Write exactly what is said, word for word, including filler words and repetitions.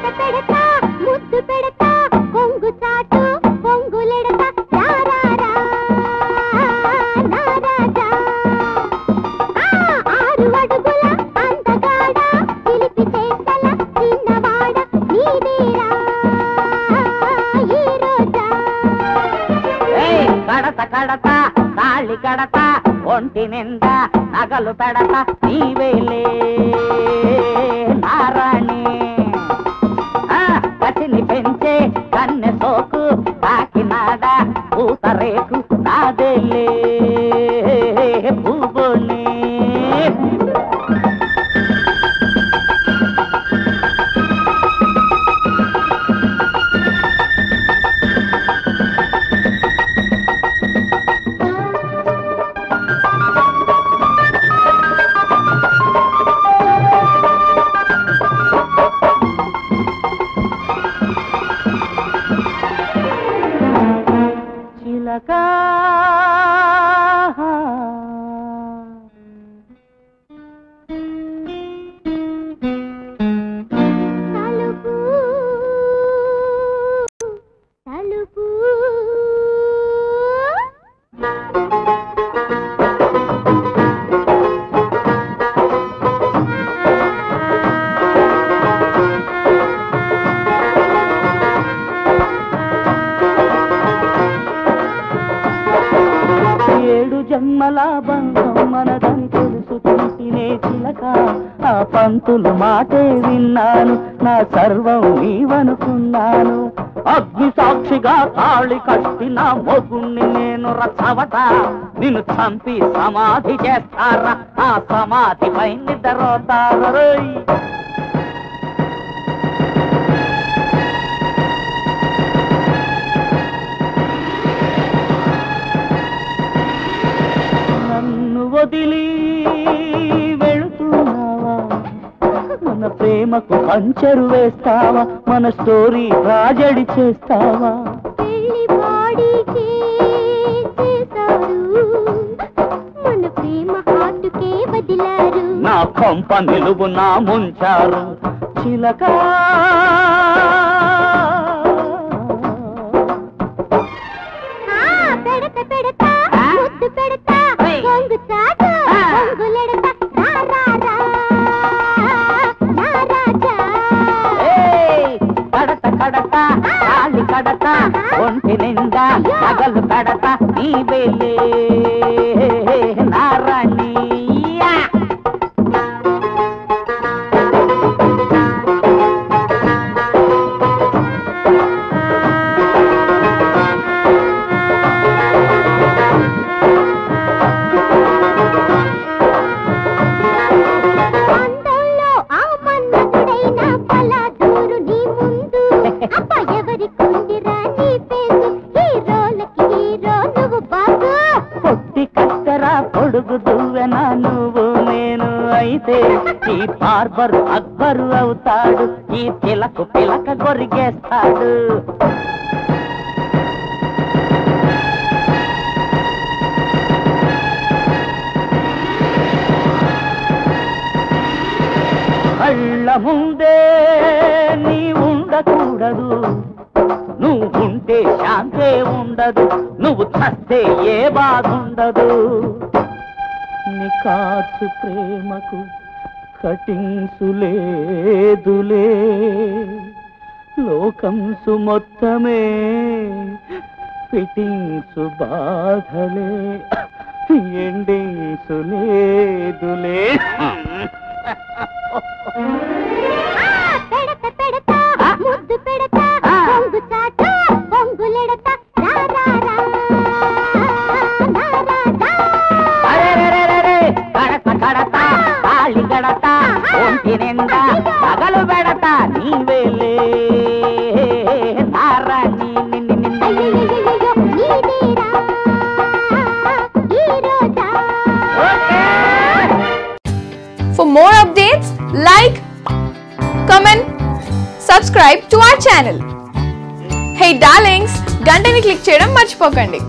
పెడత పెడతా ముద్దు పెడతా కొంగు చాటు పొంగులెడతా రారారా నా రాజా ఆరు అడుగుల అందగాడ చిలిపి చేతల చిన్నవాడ నీదేరా ఈ రోజా కడత కడత తాళి కడత ఒంటి నిండా నగలు పెడత నీవేలే నారాణి కసిని పెంచే కన్నె సోకు కాకినాడ పూతరేకు నాదేలే భూగోళి చిలకా తలుపు తలుపు ఏడు జన్మల బంధం మనదని తెలుసుకుంటేనే చిలక ఆ పంతులు మాటే విన్నాను నా సర్వం నీవనుకున్నాను అగ్ని సాక్షిగా తాళి కట్టిన మొగుణ్ణి నేను రచవట నిన్ను చంపి సమాధి చేస్తారా ఆ సమాధిపై నిద్రపోతారు వదిలి వెళుతున్నావా మన ప్రేమకు పంచరు వేస్తావా మన స్టోరీ ట్రాజెడీ చేస్తావా పెళ్లి బాడీకే చేశారు మన ప్రేమ హార్టుకే వదిలారు నా కొంప నిలువు నా ముంచారు చిలకా పెడత పెడతా ముద్దు పెడతా కొంగు చాటు పొంగులెడతా రారారా నా రాజా కడత కడత తాళి కడత ఒంటి నిండా నగలు కడత నీవేలే నారాణి పొడుగు దువ్వెన నువ్వు నేను అయితే ఈ బార్బరు అక్బరు అవుతాడు ఈ పిలకు పిలక గొరిగేస్తాడు కళ్ళ ముందే నీ ఉండకూడదు నువ్వుంటే శాంతే ఉండదు నువ్వు చస్తే ఏ బాధ ఉండదు నీ కాచు ప్రేమకు కటింగ్సు లేదులే లోకంసు మొత్తమే ఫిట్టింగ్సు బాధలే ఎండింగ్సు లేదులే పెడత పెడతా ముద్దు పెడతా కొంగు చాటు పొంగులెడతా రారారా నా రాజా కడత కడత తాళి గడత ఒంటి నిండా పగలు పెడతా నీవేలే నారాణి నిన్ను నిన్ను నీదేరా ఈ రోజా For more updates, like, comment, subscribe to our channel. Hey darlings, గంటని click చేయడం మర్చిపోకండి.